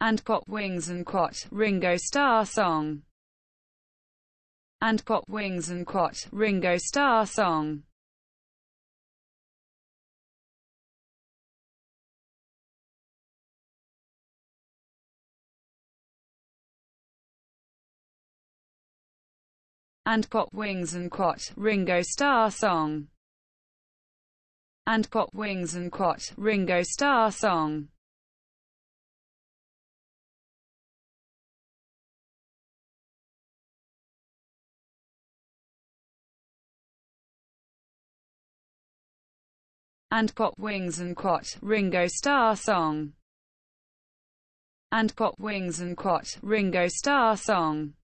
and got wings and quat, Ringo Starr song, and got wings and quat, Ringo Starr song, and got wings and quat, Ringo Starr song, and got wings and quat, Ringo Starr song, and got wings and quat, Ringo Starr song, and got wings and quat, Ringo Starr song.